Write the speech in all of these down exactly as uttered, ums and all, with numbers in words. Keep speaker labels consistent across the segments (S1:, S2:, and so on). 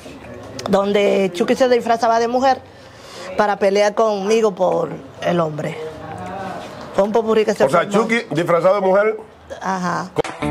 S1: donde Chucky se disfrazaba de mujer para pelear conmigo por el hombre. Fue un popurrí que se
S2: O sea,
S1: formó.
S2: Chucky disfrazado de mujer.
S1: Ajá.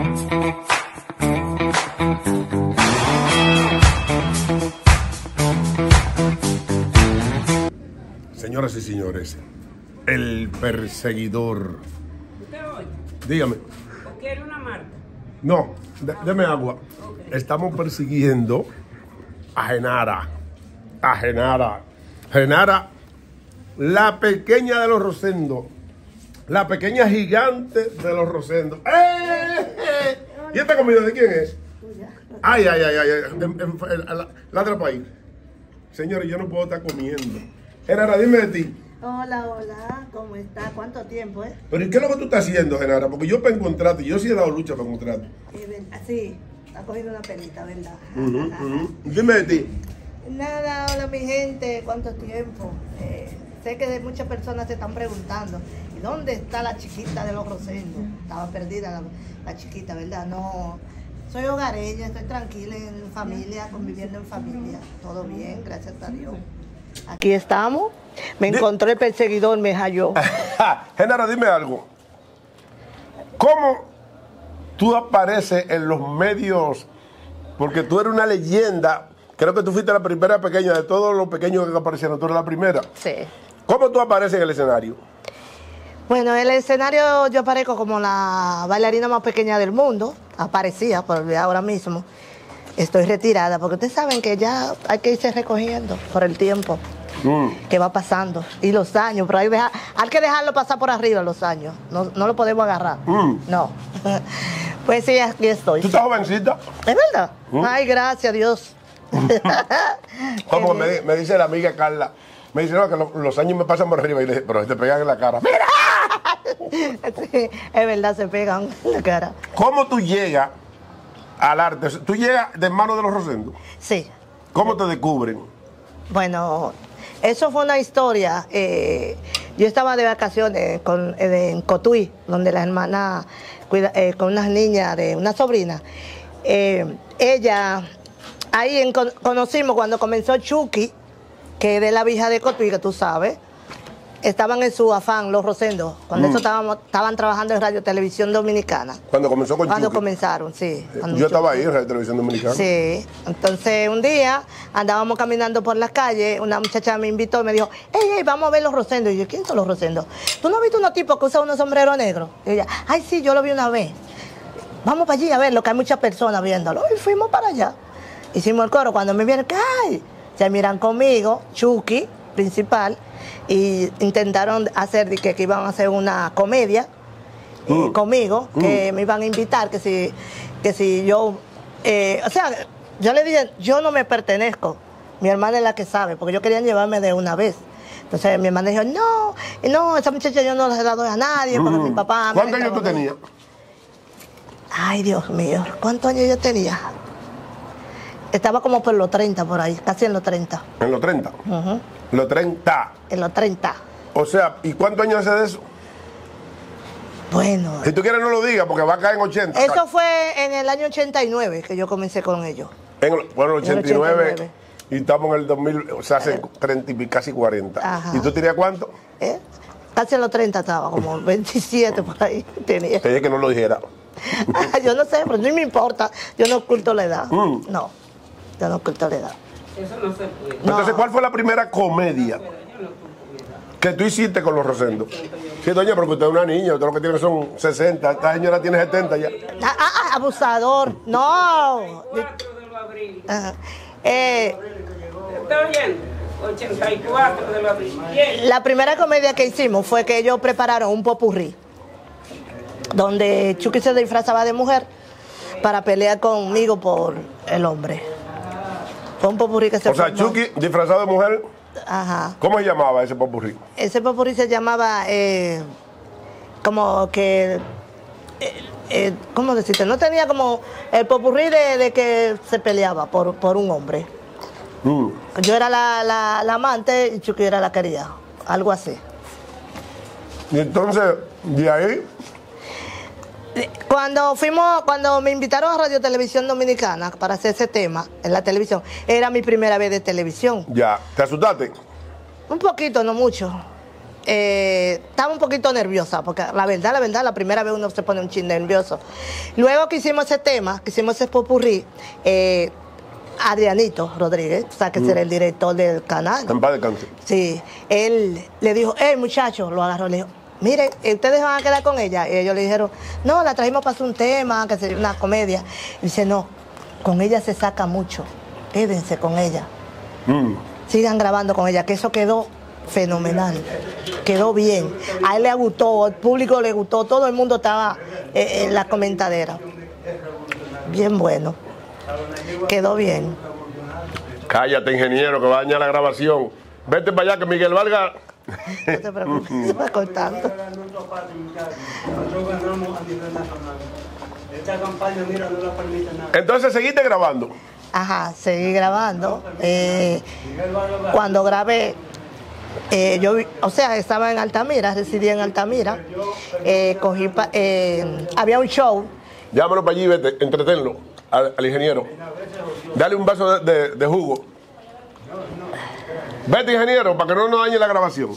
S2: Señoras y señores, el perseguidor.
S3: ¿Usted oye?
S2: Dígame.
S3: ¿O quiere una marca?
S2: No, de- deme agua. Estamos persiguiendo a Genara. A Genara. Genara, la pequeña de los Rosendos. La pequeña gigante de los Rosendos. ¡Eh! ¿Y esta comida de quién es? Ay, ay, ay, ay. ay. En- en- en- la, la otra país. Señores, yo no puedo estar comiendo. Genara, dime de ti.
S1: Hola, hola, ¿cómo está? ¿Cuánto tiempo, eh?
S2: Pero ¿y qué es lo que tú estás haciendo, Genara? Porque yo para encontrarte, yo sí he dado lucha para encontrarte.
S1: Sí, ha cogido una pelita, ¿verdad?
S2: Ujú, ujú. Dime de ti.
S1: Nada, hola mi gente, ¿cuánto tiempo? Eh, sé que de muchas personas se están preguntando, ¿y dónde está la chiquita de los Rosendos? Estaba perdida la, la chiquita, ¿verdad? No, soy hogareña, estoy tranquila en familia, conviviendo en familia, todo bien, gracias a Dios. Aquí estamos, me encontró el perseguidor, me halló.
S2: Genara, dime algo. ¿Cómo tú apareces en los medios? Porque tú eres una leyenda. Creo que tú fuiste la primera pequeña de todos los pequeños que aparecieron. Tú eres la primera.
S1: Sí.
S2: ¿Cómo tú apareces en el escenario?
S1: Bueno, en el escenario yo aparezco como la bailarina más pequeña del mundo. Aparecía, por ahora mismo. Estoy retirada, porque ustedes saben que ya hay que irse recogiendo por el tiempo
S2: Mm.
S1: que va pasando. Y los años, pero hay, deja- hay que dejarlo pasar por arriba los años. No, no lo podemos agarrar.
S2: Mm.
S1: No. Pues sí, aquí estoy.
S2: ¿Tú estás jovencita?
S1: ¿Es verdad?
S2: Mm.
S1: Ay, gracias a Dios.
S2: Como
S1: Qué
S2: me,
S1: bien.
S2: me dice la amiga Carla. Me dice, no, que lo- los años me pasan por arriba. Y le dije, pero te pegan en la cara. ¡Mira!
S1: Sí, es verdad, se pegan en la cara.
S2: ¿Cómo tú llegas al arte? ¿Tú llegas de manos de los Rosendos?
S1: Sí.
S2: ¿Cómo te descubren?
S1: Bueno, eso fue una historia. eh, yo estaba de vacaciones con, eh, en Cotuí, donde la hermana cuida, eh, con unas niñas de una sobrina. Eh, ella, ahí en- con- conocimos cuando comenzó Chucky, que es de la vieja de Cotuí, que tú sabes. Estaban en su afán los Rosendos. Cuando
S2: Mm.
S1: eso estábamos, estaban trabajando en Radio Televisión Dominicana.
S2: Cuando comenzó con
S1: Cuando
S2: Chucky.
S1: comenzaron, sí. cuando
S2: Yo estaba
S1: Chucky-
S2: ahí en Radio Televisión Dominicana.
S1: Sí, entonces un día andábamos caminando por las calles, una muchacha me invitó y me dijo, hey, hey, vamos a ver los Rosendos. Y yo, ¿quién son los Rosendos? ¿Tú no has visto unos tipos que usan unos sombreros negros? Y ella, ay, sí, yo lo vi una vez. Vamos para allí a verlo, que hay muchas personas viéndolo. Y fuimos para allá. Hicimos el coro. Cuando me vieron, ¿qué hay? Se miran conmigo, Chucky, principal, y intentaron hacer de que, que iban a hacer una comedia eh,
S2: Mm.
S1: conmigo, que me iban a invitar, que si, que si yo, eh, o sea, yo le dije, yo no me pertenezco, mi hermana es la que sabe, porque yo querían llevarme de una vez. Entonces mi hermana dijo, no, no, esa muchacha yo no se la doy a nadie, porque
S2: Mm.
S1: mi papá... me
S2: ¿Cuántos
S1: la
S2: años tú
S1: entregó a mí".
S2: tenías?
S1: Ay, Dios mío, ¿cuántos años yo tenía? Estaba como por los treinta por ahí, casi en los treinta.
S2: En los treinta.
S1: Ujú,
S2: Los treinta.
S1: en los treinta.
S2: O sea, ¿y cuántos años hace de eso?
S1: Bueno,
S2: Si tú quieres no lo digas porque va a caer en ochenta.
S1: eso fue en el año ochenta y nueve que yo comencé con ellos.
S2: En el, bueno, el
S1: En el
S2: ochenta y nueve.
S1: ochenta y nueve.
S2: Y estamos en el dos mil, o sea, hace treinta y casi cuarenta.
S1: Ajá.
S2: ¿Y tú tenías cuánto?
S1: ¿Eh? Casi en los treinta estaba, como veintisiete por ahí tenía.
S2: Te dije que no lo dijera.
S1: Yo no sé, pero no me importa. Yo no oculto la edad.
S2: Mm.
S1: No, yo no oculto la edad.
S3: Eso no se puede.
S1: No.
S2: Entonces, ¿cuál fue la primera comedia que tú hiciste con los Rosendos? Sí, doña, porque usted es una niña, usted lo que tiene son sesenta, esta señora tiene setenta ya.
S1: Ah, ah, ah, abusador. No.
S3: cuatro de abril.
S1: Ajá. Eh,
S3: ¿Está oyendo? ochenta y cuatro de abril. Bien.
S1: la primera comedia que hicimos fue que ellos prepararon un popurrí, donde Chucky se disfrazaba de mujer para pelear conmigo por el hombre. Fue un popurrí que se
S2: O sea,
S1: formó.
S2: Chucky, disfrazado de mujer,
S1: Ajá.
S2: ¿cómo se llamaba ese popurrí?
S1: Ese popurrí se llamaba eh, como que, eh, eh, ¿cómo decirte? No tenía como el popurrí de, de que se peleaba por, por un hombre.
S2: Mm.
S1: Yo era la, la, la amante y Chucky era la querida, algo así.
S2: Y entonces, de ahí,
S1: Eh, con Cuando fuimos, cuando me invitaron a Radio Televisión Dominicana para hacer ese tema en la televisión, era mi primera vez de televisión.
S2: Ya, ¿te asustaste?
S1: Un poquito, no mucho. Eh, estaba un poquito nerviosa, porque la verdad, la verdad, la primera vez uno se pone un chin nervioso. Luego que hicimos ese tema, que hicimos ese popurrí, eh, Adrianito Rodríguez, o sea, que mm. será el director del canal.
S2: En paz descanse.
S1: Sí, él le dijo, hey muchacho, lo agarró, le dijo, mire, ¿ustedes van a quedar con ella? Y ellos le dijeron, no, la trajimos para hacer un tema, que sería una comedia. Y dice, no, con ella se saca mucho, quédense con ella. Mm. Sigan grabando con ella, que eso quedó fenomenal, quedó bien. A él le gustó, al público le gustó, todo el mundo estaba eh, en la comentadera. Bien bueno, quedó bien.
S2: Cállate, ingeniero, que va a dañar la grabación. Vete para allá, que Miguel Vargas...
S1: No te preocupes, se va cortando.
S4: Nosotros ganamos a nivel nacional. Esta campaña, mira, no la permite nada.
S2: Entonces, ¿seguiste grabando?
S1: Ajá, seguí grabando. Eh, cuando grabé, eh, yo, o sea, estaba en Altamira, residía en Altamira. Eh, cogí pa, eh, había un show.
S2: Llámalo para allí, vete, entretenlo al, al ingeniero. Dale un vaso de, de, de jugo. Vete, ingeniero, para que no nos dañe la grabación.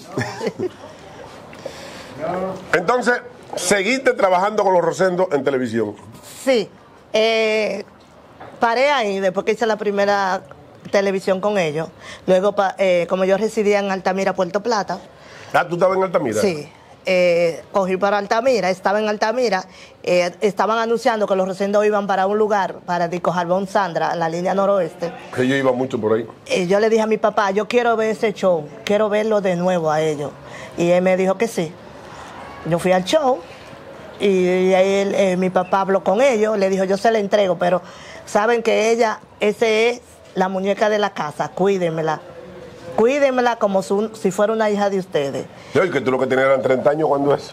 S2: Entonces, ¿seguiste trabajando con los Rosendo en televisión?
S1: Sí. Eh, paré ahí después que hice la primera televisión con ellos. Luego, pa, eh, como yo residía en Altamira, Puerto Plata.
S2: Ah, ¿tú estabas en Altamira?
S1: Sí. Eh, cogí para Altamira, estaba en Altamira, eh, estaban anunciando que los Rosendo iban para un lugar, para Disco Jarbón Sandra, la línea noroeste.
S2: Que yo iba mucho por ahí.
S1: Y yo le dije a mi papá, yo quiero ver ese show, quiero verlo de nuevo a ellos. Y él me dijo que sí. Yo fui al show y él, eh, mi papá habló con ellos, le dijo, yo se la entrego, pero saben que ella, ese es la muñeca de la casa, cuídenmela. Cuídenmela como su, si fuera una hija de ustedes.
S2: Y que tú lo que tenías eran treinta años cuando es.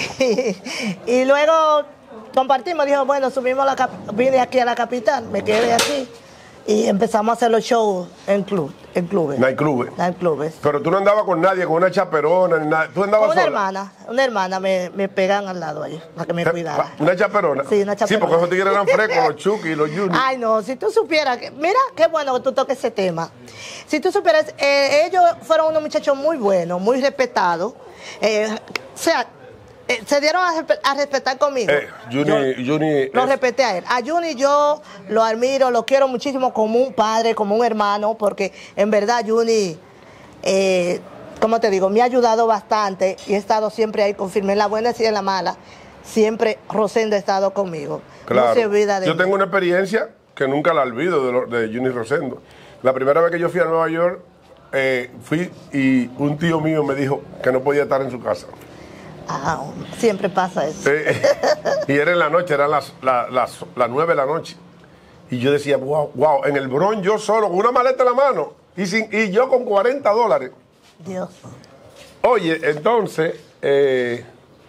S1: Y luego compartimos, dijo, bueno, subimos la cap vine aquí a la capital, me quedé aquí y empezamos a hacer los shows en club, en clubes.
S2: Night clubes.
S1: Night clubes.
S2: Pero tú no andabas con nadie, con una chaperona, ni nada. Tú andabas
S1: Una
S2: sola.
S1: hermana, una hermana me, me pegan al lado allí, para que me cuidara.
S2: ¿Una chaperona?
S1: Sí, una chaperona.
S2: Sí, porque esos tigres eran frescos, los Chucky y los Junior.
S1: Ay, no, si tú supieras, que, mira qué bueno que tú toques ese tema. Si tú supieras, eh, ellos fueron unos muchachos muy buenos, muy respetados. Eh, o sea, eh, se dieron a, a respetar conmigo.
S2: Eh, Juni,
S1: yo
S2: Juni
S1: lo
S2: es...
S1: respeté a él. A Juni yo lo admiro, lo quiero muchísimo como un padre, como un hermano, porque en verdad Juni, eh, como te digo, me ha ayudado bastante y he estado siempre ahí con firme en la buena y en la mala. Siempre Rosendo ha estado conmigo.
S2: Claro.
S1: No se olvida de
S2: Yo
S1: mí.
S2: tengo una experiencia que nunca la olvido de, lo, de Juni Rosendo. La primera vez que yo fui a Nueva York, eh, fui y un tío mío me dijo que no podía estar en su casa.
S1: Ah, siempre pasa eso.
S2: Eh, y era en la noche, eran las, las, las, las nueve de la noche. Y yo decía, wow, wow, en el Bronx yo solo, con una maleta en la mano, y, sin, y yo con cuarenta dólares.
S1: Dios.
S2: Oye, entonces, eh,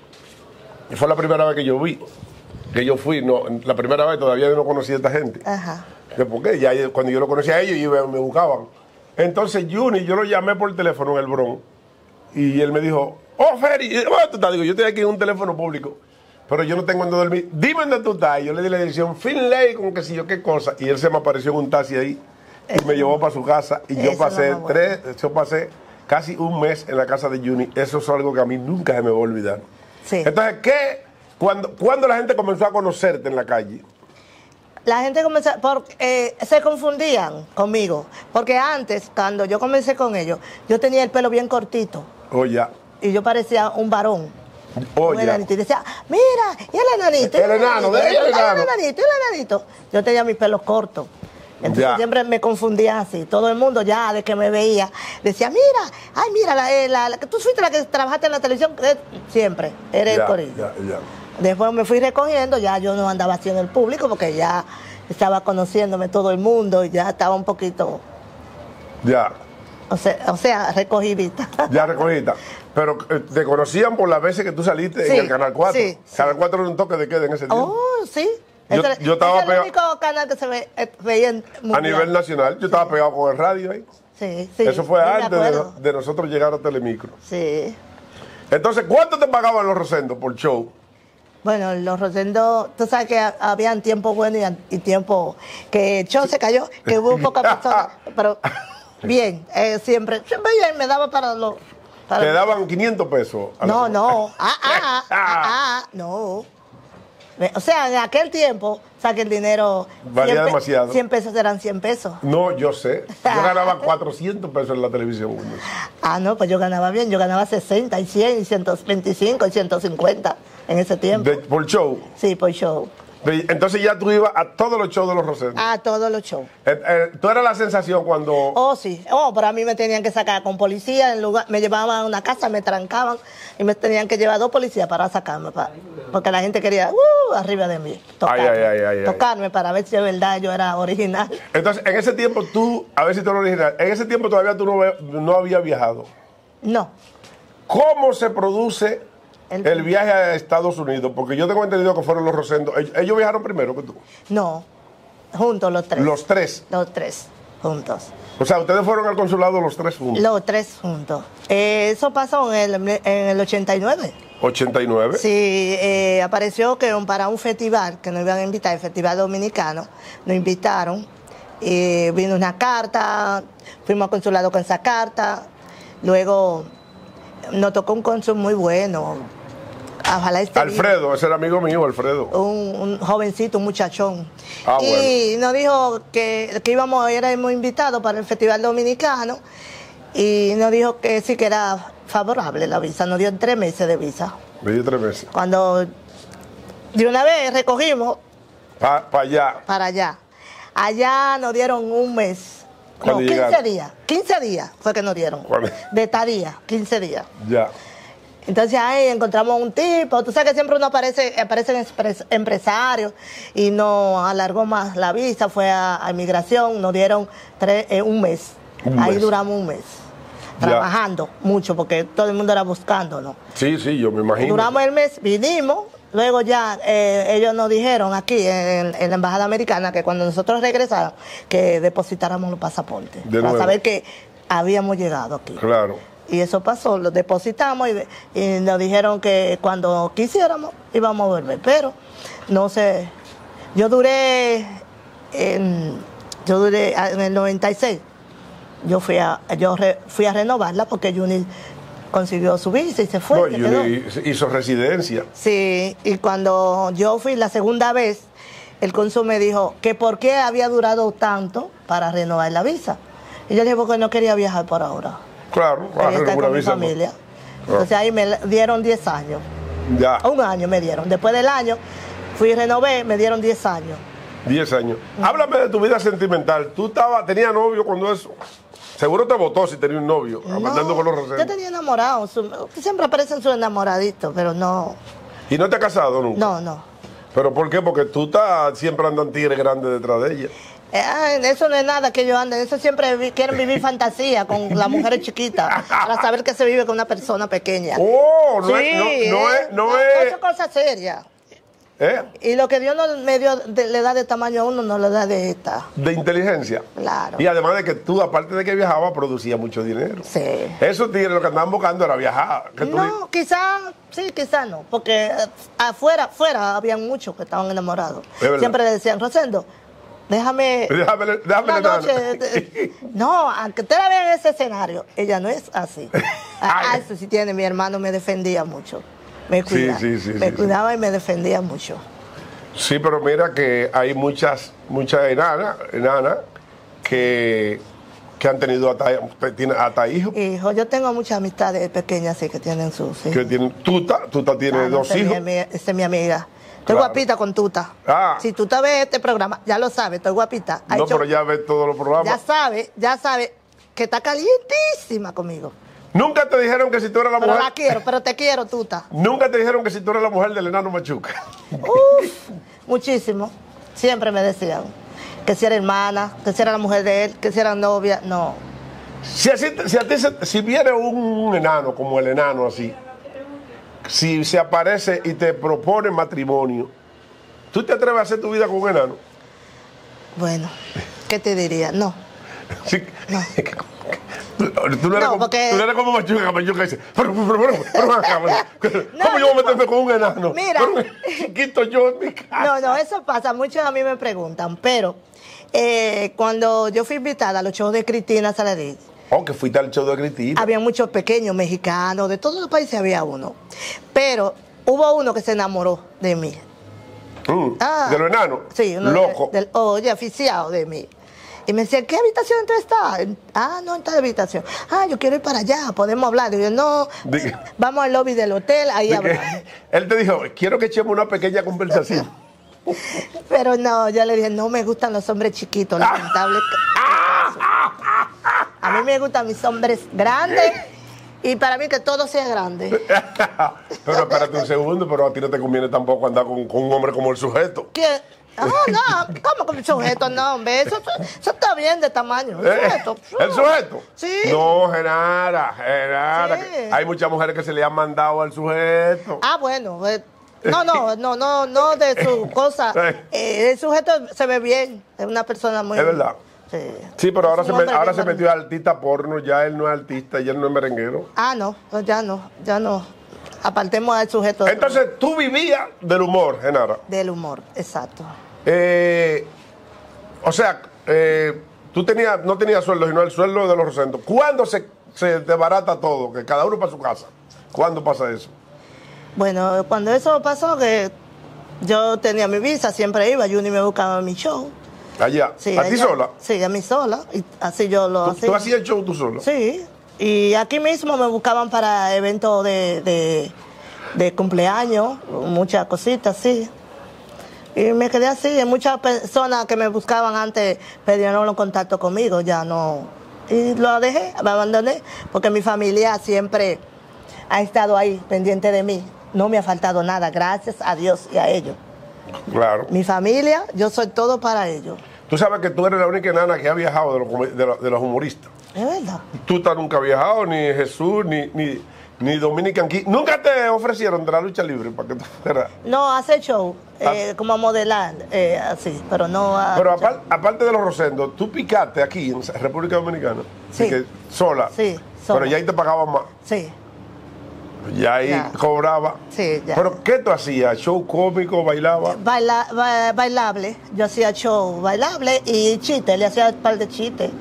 S2: fue la primera vez que yo vi, que yo fui, no, la primera vez todavía yo no conocía a esta gente.
S1: Ajá.
S2: ¿Por qué? Ya cuando yo lo conocía a ellos, ellos me buscaban. Entonces, Juni, yo lo llamé por teléfono en el Bronx, y él me dijo, oh, Ferry, ¿dónde tú estás? Digo, yo estoy aquí en un teléfono público, pero yo no tengo donde dormir. Dime dónde tú estás. Y yo le di la dirección, Finlay, como que si yo qué cosa. Y él se me apareció en un taxi ahí y
S1: Eso
S2: me llevó para su casa. Y yo
S1: eso
S2: pasé
S1: no me
S2: tres, yo pasé casi un mes en la casa de Juni. Eso es algo que a mí nunca se me va a olvidar.
S1: Sí.
S2: Entonces, ¿qué? Cuando, cuando la gente comenzó a conocerte en la calle?
S1: La gente comenzó, por, eh, se confundían conmigo, porque antes, cuando yo comencé con ellos, yo tenía el pelo bien cortito.
S2: Oh, ya.
S1: Y yo parecía un varón.
S2: Oh,
S1: un
S2: ya.
S1: enanito. Y decía, mira, y el enanito. y
S2: El enano, de
S1: enanito,
S2: ahí el
S1: y
S2: enano.
S1: el enanito, y el enanito. Yo tenía mis pelos cortos. Entonces
S2: Ya.
S1: siempre me confundían así. Todo el mundo ya de que me veía decía, mira, ay, mira, la, eh, la, la, que tú fuiste la que trabajaste en la televisión. Eh, siempre, eres
S2: Ya,
S1: el corillo.
S2: ya, ya.
S1: Después me fui recogiendo, ya yo no andaba así en el público porque ya estaba conociéndome todo el mundo y ya estaba un poquito,
S2: Ya.
S1: o sea, o sea recogidita.
S2: Ya recogida. Pero eh, te conocían por las veces que tú saliste
S1: Sí,
S2: en el Canal cuatro.
S1: sí,
S2: Canal cuatro era un toque de queda en ese tiempo.
S1: Oh, sí.
S2: Yo-
S1: Ese-
S2: yo estaba
S1: ese es el
S2: pegado-
S1: único canal que se ve, eh, veía en
S2: A
S1: mundial.
S2: nivel nacional, yo estaba pegado con el radio ahí.
S1: Sí, sí.
S2: Eso fue
S1: sí, me
S2: antes de,
S1: acuerdo.
S2: de nosotros llegar a Telemicro.
S1: Sí.
S2: Entonces, ¿cuánto te pagaban los Rosendo por show?
S1: Bueno, los Rosendo, tú sabes que ha- habían tiempo bueno y, y tiempo que el show se cayó, que hubo pocas personas, pero bien, eh, siempre, siempre bien, me daba para los... para-
S2: Te daban quinientos pesos. a la
S1: No,
S2: semana.
S1: no, ah, ah, ah, ah, no. O sea, en aquel tiempo, o sea, que el dinero...
S2: Valía
S1: cien pe-
S2: demasiado.
S1: cien pesos eran cien pesos.
S2: No, yo sé. Yo ganaba cuatrocientos pesos en la televisión.
S1: Ah, no, pues yo ganaba bien, yo ganaba sesenta y cien y ciento veinticinco y ciento cincuenta en ese tiempo.
S2: De- por show.
S1: Sí, por show.
S2: De- Entonces ya tú ibas a todos los shows de los Rosendo.
S1: A todos los shows.
S2: Eh, eh, tú eras la sensación cuando...
S1: Oh, sí. Oh, pero a mí me tenían que sacar con policía, en lugar, me llevaban a una casa, me trancaban y me tenían que llevar dos policías para sacarme, pa- porque la gente quería, uh, arriba de mí, tocarme,
S2: Ay, ay, ay, ay, ay.
S1: tocarme para ver si de verdad yo era original.
S2: Entonces, en ese tiempo tú, a ver si tú eres original, en ese tiempo todavía tú no, ve- no habías viajado.
S1: No,
S2: ¿Cómo se produce el,
S1: El-
S2: viaje a Estados Unidos? Porque yo tengo entendido que fueron los Rosendo. Ellos, ellos viajaron primero que tú.
S1: no, juntos los tres.
S2: Los tres.
S1: Los tres, juntos.
S2: O sea, ustedes fueron al consulado los tres juntos.
S1: Los tres juntos. Eh, eso pasó en el, en el ochenta y nueve.
S2: ochenta y nueve.
S1: Sí, eh, apareció que un- para un festival que nos iban a invitar, el Festival Dominicano, nos invitaron. Y vino una carta, fuimos al consulado con esa carta. Luego nos tocó un cónsul muy bueno. Ojalá esté vivo.
S2: Alfredo, ese era amigo mío, Alfredo.
S1: Un, un jovencito, un muchachón.
S2: Ah,
S1: y nos dijo que, que íbamos, éramos invitados para el Festival Dominicano y nos dijo que sí que era favorable la visa. Nos dio tres meses de visa.
S2: Me dio tres meses.
S1: Cuando de una vez recogimos
S2: Para allá.
S1: para allá. Allá nos dieron un mes. No,
S2: ¿Cuándo
S1: quince
S2: llegaron?
S1: días. quince días fue que nos dieron.
S2: ¿Cuándo?
S1: De estadía, quince días.
S2: Ya.
S1: Entonces ahí encontramos un tipo, tú sabes que siempre uno aparece, aparecen expres- empresarios y no alargó más la visa, fue a, a inmigración, nos dieron tres, eh, un mes.
S2: Un
S1: ahí
S2: mes.
S1: duramos un mes.
S2: Ya.
S1: Trabajando mucho porque todo el mundo era buscando, ¿no?
S2: Sí, sí, yo me imagino.
S1: Duramos el mes, vinimos, luego ya eh, ellos nos dijeron aquí en, en la Embajada Americana que cuando nosotros regresáramos, que depositáramos los pasaportes.
S2: De
S1: para
S2: nuevo.
S1: saber que habíamos llegado aquí.
S2: Claro.
S1: Y eso pasó, lo depositamos y, y nos dijeron que cuando quisiéramos íbamos a volver. Pero no sé, yo duré, en, yo duré en el noventa y seis, yo fui a, yo re- fui a renovarla porque Juni consiguió su visa y se fue.
S2: No,
S1: se
S2: y
S1: quedó.
S2: uno hizo residencia.
S1: Sí, y cuando yo fui la segunda vez, el cónsul me dijo que por qué había durado tanto para renovar la visa. Y yo le dije porque no quería viajar por ahora.
S2: Claro, para
S1: Quería estar
S2: una
S1: con mi
S2: visa,
S1: familia. Entonces ahí me dieron diez años.
S2: Ya,
S1: Un año me dieron. Después del año fui y renové, me dieron diez años.
S2: diez años. Háblame de tu vida sentimental. ¿Tú estabas, tenías novio cuando eso? Seguro te votó si tenía un novio, andando con los
S1: yo
S2: Rosendo.
S1: tenía enamorado. su- siempre aparecen sus enamoraditos, pero no,
S2: ¿Y no te has casado nunca?
S1: no, no.
S2: ¿Pero por qué? Porque tú estás, siempre andan tigres grandes detrás de ella.
S1: Eh, ah, eso no es nada que yo ande, eso siempre vi- quieren vivir fantasía con las mujeres chiquitas, para saber que se vive con una persona pequeña.
S2: Oh, no,
S1: Sí,
S2: es, no, no
S1: eh,
S2: es, no
S1: no,
S2: es,
S1: eso es cosa seria.
S2: ¿eh?
S1: Y lo que Dios no me dio, de- le da de tamaño a uno, no le da de esta.
S2: De inteligencia.
S1: Claro.
S2: Y además de que tú, aparte de que viajabas, producía mucho dinero.
S1: Sí.
S2: Esos tigres lo que andaban buscando era viajar. Que tú
S1: No, quizá, sí, quizá no, porque eh, afuera, afuera habían muchos que estaban enamorados.
S2: Es verdad.
S1: Siempre le decían, Rosendo, déjame
S2: di- Déjame, déjame
S1: una
S2: la nana.
S1: noche. de- No, aunque usted la vea en ese escenario, ella no es así. Ah,
S2: Ay.
S1: eso sí tiene, mi hermano me defendía mucho. Me
S2: Sí,
S1: cuidaba,
S2: sí, sí,
S1: me
S2: sí,
S1: cuidaba y me defendía mucho.
S2: Sí, pero mira que hay muchas, muchas enanas, enanas que, que han tenido hasta, tienen hasta hijos.
S1: Hijo, yo tengo muchas amistades pequeñas así que tienen sus hijos.
S2: Que tienen, Tuta, Tuta tiene
S1: Ah, no,
S2: dos
S1: esa es mi
S2: hijos.
S1: ami- esa es mi amiga. Estoy
S2: Claro.
S1: guapita con Tuta.
S2: Ah.
S1: Si Tuta ve este programa, ya lo sabe, estoy guapita. Ha
S2: No,
S1: hecho-
S2: pero ya ves todos los
S1: ya
S2: programas.
S1: sabe, ya sabe que está calientísima conmigo.
S2: Nunca te dijeron que si tú eras la
S1: Pero
S2: mujer.
S1: la quiero, pero te quiero, Tuta.
S2: Nunca te dijeron que si tú eras la mujer del enano Machuca.
S1: Uf, muchísimo. Siempre me decían que si era hermana, que si era la mujer de él, que si era novia. No.
S2: Si, así, si, a ti se- si viene un enano como el enano así, si se aparece y te propone matrimonio, ¿tú te atreves a hacer tu vida con un enano?
S1: Bueno, ¿qué te diría? No.
S2: Sí.
S1: No.
S2: Tú, tú no, eres
S1: No,
S2: como,
S1: porque-
S2: tú no eres como Machuca, Machuca dice, pero, pero, pero, pero, pero, ¿cómo yo voy a meterme con un enano?
S1: Mira.
S2: Pero un chiquito yo en mi casa.
S1: No, no, eso pasa. Muchos a mí me preguntan, pero eh, cuando yo fui invitada a los shows de Cristina Saladí,
S2: Oh, que fuiste al show de Cristina.
S1: había muchos pequeños mexicanos, de todos los países había uno. Pero hubo uno que se enamoró de mí.
S2: Mm,
S1: Ah,
S2: de los enanos.
S1: Sí, uno
S2: Loco.
S1: de- del, oye, aficiado de mí. Y me decía, ¿qué habitación tú estás? Ah, no, en tal habitación. Ah, yo quiero ir para allá, podemos hablar. Digo, no,
S2: ¿De qué?
S1: vamos al lobby del hotel, ahí
S2: De que-
S1: hablamos.
S2: él te dijo, quiero que echemos una pequeña conversación.
S1: Pero no, yo le dije, no me gustan los hombres chiquitos, lamentable. A mí me gustan mis hombres grandes y para mí que todo sea grande.
S2: Pero espérate un segundo, pero a ti no te conviene tampoco andar con, con un hombre como el sujeto.
S1: ¿Qué? Ah, no, ¿cómo con el sujeto? No, hombre, eso, eso está bien de tamaño. El
S2: ¿Eh?
S1: sujeto.
S2: ¿El sujeto?
S1: Sí.
S2: No, Genara, Genara.
S1: Sí.
S2: que Hay muchas mujeres que se le han mandado al sujeto.
S1: Ah, bueno. eh, No, no, no, no, no de su cosa. Eh, el sujeto se ve bien. Es una persona muy.
S2: Es verdad.
S1: Sí,
S2: Sí, pero ahora
S1: Es
S2: se,
S1: un
S2: me-
S1: hombre
S2: ahora
S1: bien
S2: se metió al artista porno, ya él no es artista, ya él no es merenguero.
S1: Ah, no, no, ya no, ya no. Apartemos al sujeto
S2: Entonces, tú vivías del humor, Genara.
S1: del humor, exacto.
S2: Eh, o sea, eh, tú tenías, no tenías sueldo, sino el sueldo de los Rosendo. ¿Cuándo se, se desbarata todo? Que cada uno para su casa. ¿Cuándo pasa eso?
S1: Bueno, cuando eso pasó, que yo tenía mi visa, siempre iba, Juni me buscaba en mi show.
S2: Allá.
S1: Sí,
S2: ¿A ti
S1: ella-
S2: sola?
S1: Sí, a mí sola. Y así yo lo
S2: ¿Tú,
S1: hacía.
S2: tú hacías el show tú sola?
S1: Sí, y aquí mismo me buscaban para eventos de, de, de cumpleaños, muchas cositas, sí. Y me quedé así, y muchas personas que me buscaban antes perdieron los contactos conmigo, ya no. Y lo dejé, me abandoné, porque mi familia siempre ha estado ahí, pendiente de mí. No me ha faltado nada, gracias a Dios y a ellos.
S2: Claro.
S1: Mi familia, yo soy todo para ellos.
S2: Tú sabes que tú eres la única enana que ha viajado de los, come- de los, de los humoristas.
S1: Es verdad.
S2: Tú tal nunca has viajado, ni Jesús, ni, ni, ni Dominican Key. ¿Nunca te ofrecieron de la lucha libre para que tú fueras?
S1: No, hace show, eh, como a modelar, eh, así, pero no a...
S2: Pero apar- aparte de los Rosendos, tú picaste aquí en República Dominicana.
S1: Sí.
S2: Así que sola.
S1: Sí, sola.
S2: Pero ya ahí te pagaban más.
S1: Sí,
S2: Ya ahí
S1: Ya.
S2: cobraba.
S1: Sí, ya.
S2: Pero ¿qué tú hacías? ¿Show cómico? ¿Bailaba?
S1: Baila, ba- bailable, yo hacía show bailable y chistes, le hacía un par de chistes.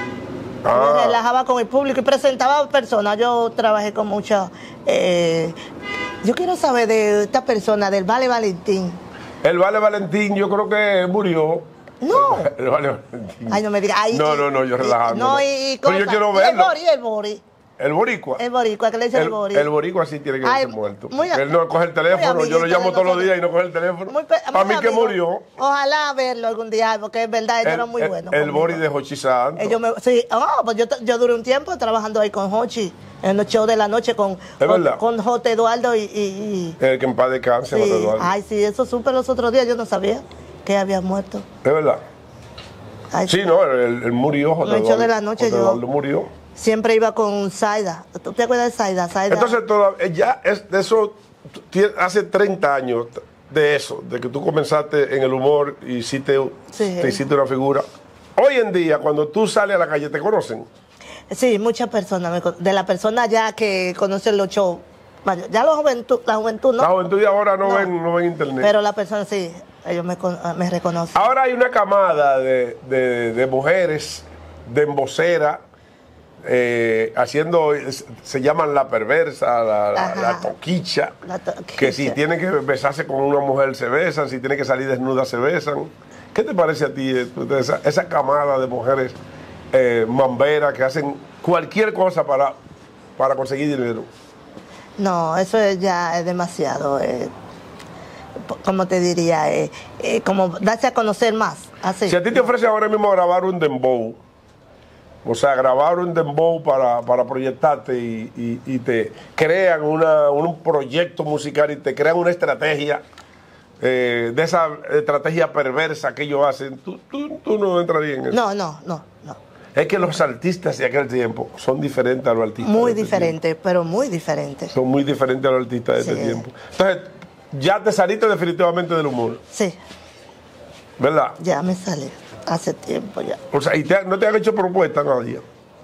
S1: Me
S2: Ah,
S1: relajaba con el público y presentaba personas. Yo trabajé con muchas... eh, yo quiero saber de esta persona, del Vale Valentín.
S2: el Vale Valentín yo creo que murió.
S1: No.
S2: El Vale Valentín.
S1: Ay, no me digas. ay,
S2: No,
S1: y-
S2: no, no, yo
S1: y-
S2: relajando.
S1: No, y, y
S2: Pero yo
S1: cosas.
S2: quiero
S1: Y
S2: verlo.
S1: el Bori, el Bori.
S2: El boricua.
S1: El boricua, que le dicen el,
S2: El,
S1: Bori.
S2: el boricua sí tiene que
S1: Ay,
S2: verse muerto.
S1: muy a-
S2: Él no coge el teléfono,
S1: muy
S2: yo lo
S1: amiguito
S2: llamo
S1: de
S2: todos los
S1: nosotros.
S2: días y no coge el teléfono.
S1: Muy pe-
S2: Para
S1: muy
S2: mí que
S1: amigo.
S2: murió.
S1: Ojalá verlo algún día, porque es verdad, él era muy
S2: el,
S1: bueno.
S2: El
S1: conmigo.
S2: Bori de Jochi Santos.
S1: Ellos me- sí, ah, pues yo, yo duré un tiempo trabajando ahí con Hochi, en los shows de la noche con,
S2: ¿Es
S1: con,
S2: verdad?
S1: con J. Eduardo y... y- y-
S2: El que en paz descanse,
S1: sí.
S2: José Eduardo.
S1: Ay, sí, eso supe los otros días, yo no sabía que había muerto.
S2: Es verdad.
S1: Ay,
S2: Sí, no, él, él murió, José
S1: En el show
S2: Eduardo.
S1: de la noche
S2: José
S1: yo-
S2: Eduardo murió.
S1: Siempre iba con Zaida. ¿Tú te acuerdas de Zaida? Zaida.
S2: Entonces, toda- eh, ya es de eso, tie- hace treinta años de eso, de que tú comenzaste en el humor y hiciste,
S1: Sí.
S2: te hiciste una figura. Hoy en día, cuando tú sales a la calle, ¿te conocen?
S1: Sí, muchas personas, me con- de la persona ya que conocen los shows. Bueno, ya la juventud, la juventud no.
S2: La juventud de ahora no,
S1: No.
S2: ven, no ven internet.
S1: Pero la persona sí, ellos me, con- me reconocen.
S2: Ahora hay una camada de, de- de mujeres, de embocera, eh, haciendo, se llaman la perversa, la, la-
S1: Ajá.
S2: la toquicha,
S1: La toquicha.
S2: que si tienen que besarse con una mujer se besan, si tienen que salir desnudas se besan. ¿Qué te parece a ti eh, de esa, esa camada de mujeres eh, mamberas que hacen cualquier cosa para, para conseguir dinero?
S1: No, eso es ya es demasiado. Eh, po- como te diría, eh, eh, como darse a conocer más. Así.
S2: Si a ti te ofrece ahora mismo grabar un dembow, o sea, grabar un dembow para, para proyectarte y, y- y te crean una, un proyecto musical y te crean una estrategia, eh, de esa estrategia perversa que ellos hacen, tú, tú, tú no entrarías en eso.
S1: No, no, no, no.
S2: Es que los artistas de aquel tiempo son diferentes a los artistas.
S1: Muy
S2: de este
S1: diferente, pero muy diferente.
S2: tiempo. Son muy diferentes a los artistas de
S1: Sí.
S2: este tiempo. Entonces, ya te saliste definitivamente del humor,
S1: Sí,
S2: ¿verdad?
S1: ya me sale hace tiempo ya.
S2: O sea, y te- no te han hecho propuesta nadie.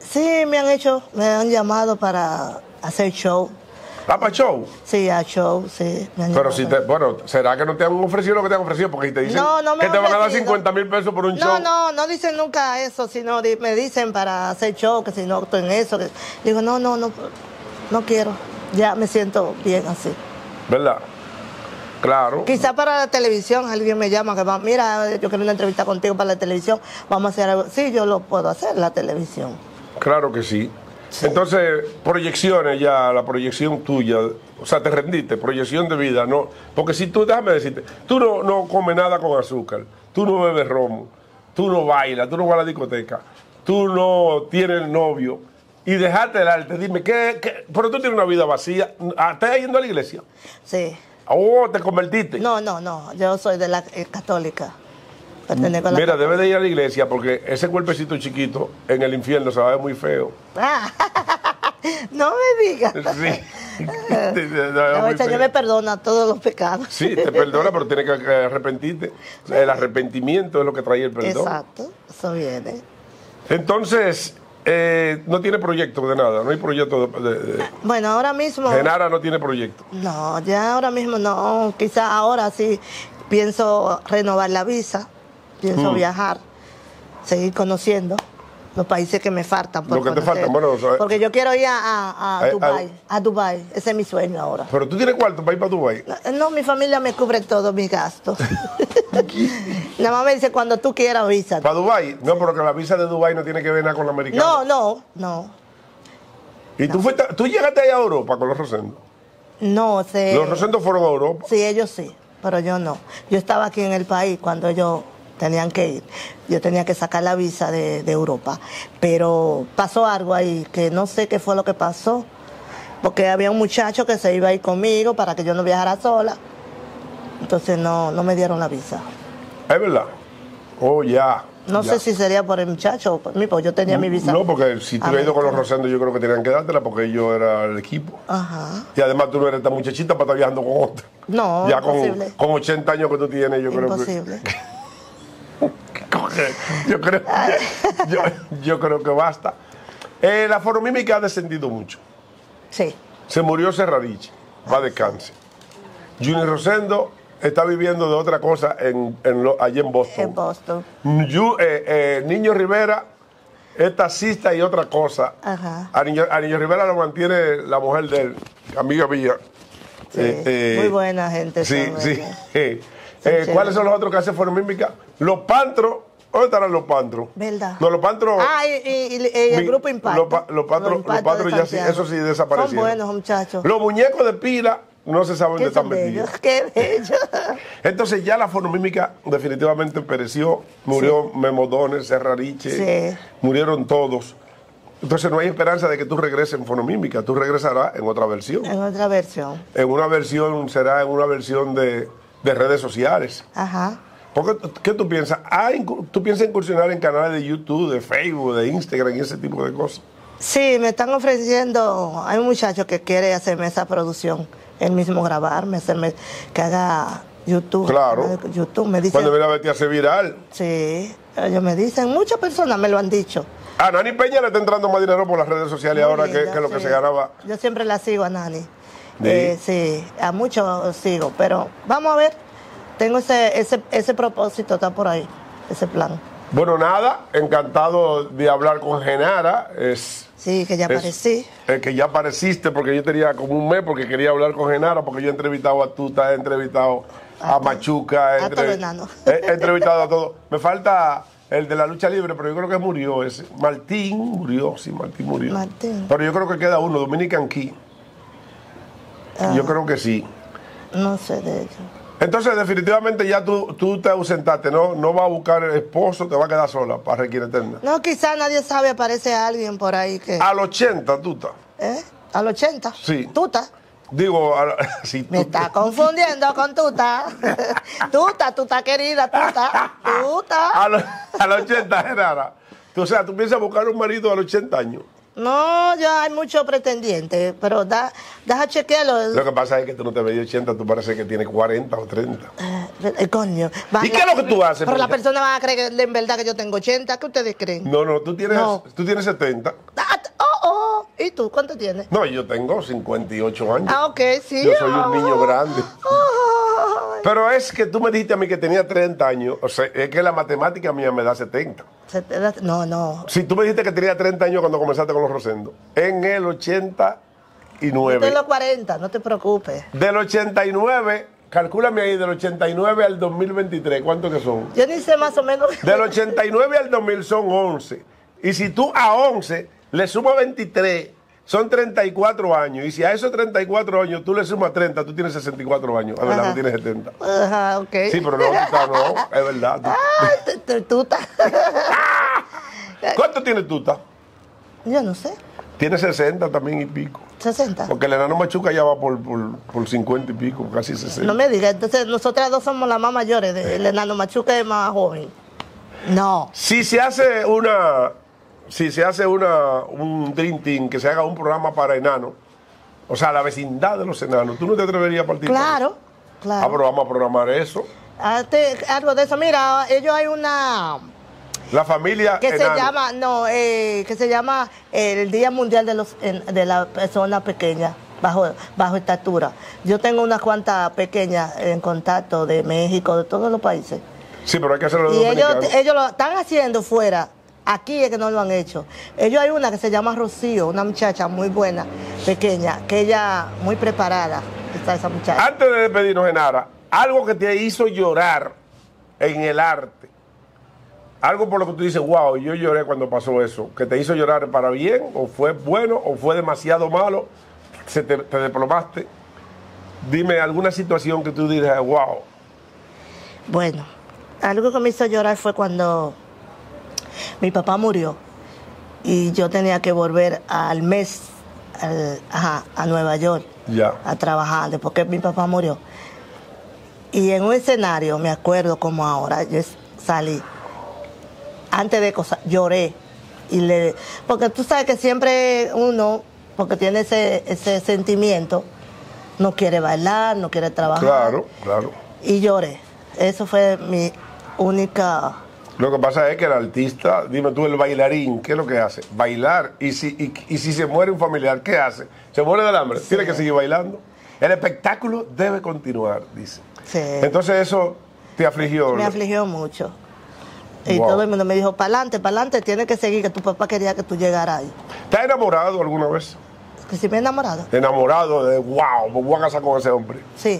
S1: Sí, me han hecho, me han llamado para hacer show.
S2: ¿Va para show?
S1: Sí, a show, sí. Me han
S2: Pero
S1: llamado
S2: si te,
S1: para-
S2: bueno, ¿será que no te han ofrecido lo que te han ofrecido? Porque si te dicen
S1: No, no me
S2: que
S1: han
S2: te van a dar
S1: ofrecido.
S2: cincuenta mil pesos por un
S1: No,
S2: show.
S1: no, no dicen nunca eso, sino di- me dicen para hacer show, que si no estoy en eso. Que, digo, no, no, no, no quiero. Ya me siento bien así.
S2: ¿Verdad? Claro.
S1: Quizá para la televisión alguien me llama que va, mira, yo quiero una entrevista contigo para la televisión, vamos a hacer algo. Sí, yo lo puedo hacer, la televisión.
S2: Claro que sí. Entonces, proyecciones ya, la proyección tuya, o sea, te rendiste, proyección de vida, ¿no? Porque si tú, déjame decirte, tú no, no comes nada con azúcar, tú no bebes romo, tú no bailas, tú no vas a la discoteca, tú no tienes novio y dejaste el arte, dime, ¿qué, qué? Pero tú tienes una vida vacía, Ah, ¿estás yendo a la iglesia?
S1: Sí.
S2: Oh, te convertiste.
S1: No, no, no, yo soy de la eh, católica. Pertenezco a la
S2: Mira,
S1: católica.
S2: debes de ir a la iglesia porque ese cuerpecito chiquito en el infierno se va a ver muy feo.
S1: Ah, no me digas.
S2: Sí. Se va a ver
S1: No,
S2: muy
S1: el Señor
S2: feo.
S1: me perdona todos los pecados.
S2: Sí, te perdona, pero tienes que arrepentirte. El arrepentimiento es lo que trae el perdón.
S1: Exacto, eso viene.
S2: Entonces, eh, no tiene proyecto de nada, no hay proyecto de... de- de-
S1: Bueno, ahora mismo...
S2: Genara no tiene proyecto.
S1: No, ya ahora mismo no. Quizá ahora sí pienso renovar la visa, pienso
S2: Mm.
S1: viajar, seguir conociendo los países que me faltan. por
S2: Lo que te
S1: conocer.
S2: faltan, bueno, o sea,
S1: Porque yo quiero ir a, a, a
S2: eh,
S1: Dubái, a Dubái. Ese es mi sueño ahora.
S2: Pero tú tienes cuarto para ir para Dubái.
S1: No, no, mi familia me cubre todos mis gastos. Nada más me dice cuando tú quieras visa.
S2: ¿Para Dubái? No, pero que la visa de Dubái no tiene que ver nada con la americana.
S1: No, no, no.
S2: ¿Y tú, fuiste, tú llegaste allá a Europa con los Rosendo?
S1: No, sé.
S2: Los Rosendo fueron a Europa.
S1: Sí, ellos sí, pero yo no. Yo estaba aquí en el país cuando ellos tenían que ir. Yo tenía que sacar la visa de, de Europa. Pero pasó algo ahí que no sé qué fue lo que pasó. Porque había un muchacho que se iba a ir conmigo para que yo no viajara sola. Entonces no, no me dieron la visa.
S2: ¿Es verdad? Oh, ya.
S1: No
S2: ya.
S1: sé si sería por el muchacho o por mí, porque yo tenía mi visa.
S2: No, porque si tú has ido con los
S1: americana.
S2: Rosendo, yo creo que tenían que dártela porque ellos eran el equipo.
S1: Ajá.
S2: Y además tú no eres tan muchachita para estar viajando con otra.
S1: No,
S2: ya con,
S1: imposible.
S2: con ochenta años que tú tienes, yo creo que...
S1: Imposible.
S2: yo, creo, yo, yo creo que basta. Eh, la fonomímica ha descendido mucho.
S1: Sí.
S2: Se murió Serrariche, va a descanse. Junior Rosendo está viviendo de otra cosa en, en lo- allí en Boston.
S1: En Boston.
S2: Yu- eh, eh, Niño Rivera es taxista y otra cosa.
S1: Ajá.
S2: A Niño, a Niño Rivera lo mantiene la mujer de él, amiga mía.
S1: Sí,
S2: Eh, eh,
S1: muy buena gente.
S2: Sí,
S1: son
S2: sí.
S1: ellos.
S2: Eh,
S1: Son
S2: eh,
S1: chéveres.
S2: ¿Cuáles son los otros que hacen fonomímica? Los Pantros. ¿Dónde estarán los Pantros?
S1: ¿Verdad?
S2: No, los Pantros.
S1: Ah, y, y- y- y el
S2: Mi-
S1: grupo Impacto.
S2: Los, pa- los Pantros, los
S1: Impacto
S2: Pantros
S1: de
S2: ya sí,
S1: Santiago.
S2: eso sí desaparecieron.
S1: Son buenos, muchachos.
S2: Los muñecos de pila no se sabe dónde
S1: Qué
S2: están
S1: son bellos,
S2: metidos.
S1: qué bellos.
S2: Entonces ya la fonomímica definitivamente pereció. Murió Memodones, Serrariche,
S1: Sí.
S2: murieron todos. Entonces no hay esperanza de que tú regreses en fonomímica. Tú regresarás en otra versión.
S1: En otra versión.
S2: En una versión, será en una versión de, de redes sociales.
S1: Ajá.
S2: Porque, ¿qué tú piensas? Ah, incu- ¿Tú piensas incursionar en canales de YouTube, de Facebook, de Instagram y ese tipo de cosas?
S1: Sí, me están ofreciendo, hay un muchacho que quiere hacerme esa producción, él mismo grabarme, hacerme, que haga YouTube.
S2: Claro.
S1: YouTube, me dicen,
S2: Cuando viene a verte hace viral.
S1: sí, ellos me dicen, muchas personas me lo han dicho.
S2: A Nani Peña le está entrando más dinero por las redes sociales
S1: Muy
S2: ahora que,
S1: linda,
S2: que lo que
S1: sí.
S2: se ganaba.
S1: Yo siempre la sigo a Nani.
S2: Sí.
S1: Eh, sí, a muchos sigo, pero vamos a ver, tengo ese, ese, ese propósito, está por ahí, ese plan.
S2: Bueno, nada, encantado de hablar con Genara. Es,
S1: Sí, que ya
S2: es-
S1: aparecí.
S2: es que ya apareciste porque yo tenía como un mes porque quería hablar con Genara porque yo he entrevistado a Tuta, he entrevistado a
S1: A
S2: Machuca, he,
S1: a todo
S2: entrev-
S1: enano.
S2: he- he entrevistado a todo. Me falta el de la lucha libre, pero yo creo que murió ese. Martín murió, sí, Martín murió.
S1: Martín.
S2: Pero yo creo que queda uno, Dominican Key.
S1: Ah.
S2: Yo creo que sí.
S1: No sé de ello.
S2: Entonces, definitivamente ya tú, tú te ausentaste, ¿no? No vas a buscar esposo, te vas a quedar sola para Requiem Eterna.
S1: No, quizá nadie sabe, aparece alguien por ahí que...
S2: Al ochenta, Tuta.
S1: ¿Eh? ¿Al ochenta?
S2: Sí.
S1: ¿Tuta?
S2: Digo, a- sí,
S1: Me
S2: Tuta.
S1: está confundiendo con Tuta. Tuta, Tuta querida, Tuta. Tuta.
S2: A los a los ochenta, Genara. Tú, o sea, tú piensas buscar un marido a los ochenta años.
S1: No, ya hay muchos pretendientes, pero da, deja chequearlo.
S2: Lo que pasa es que tú no te ves de ochenta, tú parece que tienes cuarenta o treinta.
S1: Eh, coño. Van
S2: ¿Y qué es lo que tú haces,
S1: Pero la
S2: Mónica?
S1: persona va a creer que en verdad que yo tengo ochenta. ¿Qué ustedes creen?
S2: No, no, tú tienes,
S1: No.
S2: tú tienes setenta.
S1: Ah, ¿Y tú cuánto tienes?
S2: No, yo tengo cincuenta y ocho años.
S1: Ah, ok, sí.
S2: Yo soy un niño grande.
S1: Ay.
S2: Pero es que tú me dijiste a mí que tenía treinta años. O sea, es que la matemática mía me da setenta.
S1: Se te da- No, no.
S2: Si tú me dijiste que tenía treinta años cuando comenzaste con los Rosendo. En el ochenta y
S1: Estoy
S2: nueve.
S1: en los cuarenta, no te preocupes.
S2: Del ochenta y nueve, calcúlame ahí, del ochenta y nueve al dos mil veintitrés, ¿cuántos que son?
S1: Yo ni sé más o menos.
S2: Del ochenta y nueve al dos mil son once. Y si tú a once le sumas veintitrés, son treinta y cuatro años. Y si a esos treinta y cuatro años tú le sumas treinta, tú tienes sesenta y cuatro años. Es verdad,
S1: Ajá.
S2: no tienes setenta.
S1: Ajá, ok.
S2: Sí, pero no, tú estás- no, es verdad. Tú-
S1: Ay, tú- tú- tú estás-
S2: ¿Cuánto tienes tú, ta?
S1: Yo no sé.
S2: Tienes sesenta también y pico.
S1: sesenta.
S2: Porque el enano Machuca ya va por, por, por cincuenta y pico, casi sesenta.
S1: No me digas, entonces nosotras dos somos las más mayores. de- El enano Machuca es más joven. No.
S2: Si se hace una, si se hace una, un Dream Team, que se haga un programa para enanos, o sea, la vecindad de los enanos, ¿tú no te atreverías a participar?
S1: Claro,
S2: Ah,
S1: claro.
S2: pero vamos a programar eso.
S1: Hazte algo de eso. Mira, ellos hay una
S2: La familia
S1: que se
S2: enano.
S1: llama, no, eh, que se llama el Día Mundial de los en- de la persona pequeña, bajo, bajo estatura. Yo tengo unas cuantas pequeñas en contacto de México, de todos los países.
S2: Sí, pero hay que hacerlo de
S1: Y ellos,
S2: dominicanos.
S1: ellos lo están haciendo fuera. Aquí es que no lo han hecho. Ellos hay una que se llama Rocío, una muchacha muy buena, pequeña, que ella muy preparada está esa muchacha.
S2: Antes de despedirnos, Genara, algo que te hizo llorar en el arte. Algo por lo que tú dices, wow, yo lloré cuando pasó eso. Que te hizo llorar para bien, o fue bueno, o fue demasiado malo, se te, te diplomaste. Dime alguna situación que tú digas, wow.
S1: Bueno, algo que me hizo llorar fue cuando mi papá murió y yo tenía que volver al mes al- ajá, a Nueva York
S2: Ya.
S1: a trabajar después que mi papá murió. Y en un escenario, me acuerdo como ahora, yo es- salí, antes de cosas, lloré. Y le, porque tú sabes que siempre uno, porque tiene ese, ese sentimiento, no quiere bailar, no quiere trabajar.
S2: Claro, claro.
S1: Y lloré. Eso fue mi única...
S2: Lo que pasa es que el artista, dime tú, el bailarín, ¿qué es lo que hace? Bailar. Y si, y, y si se muere un familiar, ¿qué hace? ¿Se muere del hambre?
S1: Sí.
S2: Tiene que seguir bailando. El espectáculo debe continuar, dice.
S1: Sí.
S2: Entonces eso te afligió.
S1: Me
S2: ¿no?
S1: afligió mucho. Y
S2: Wow.
S1: todo el mundo me dijo, para adelante, para adelante, tienes que seguir, que tu papá quería que tú llegaras ahí.
S2: ¿Te has enamorado alguna vez?
S1: Que si me he enamorado.
S2: Enamorado de, wow, me voy a casar con ese hombre.
S1: Sí.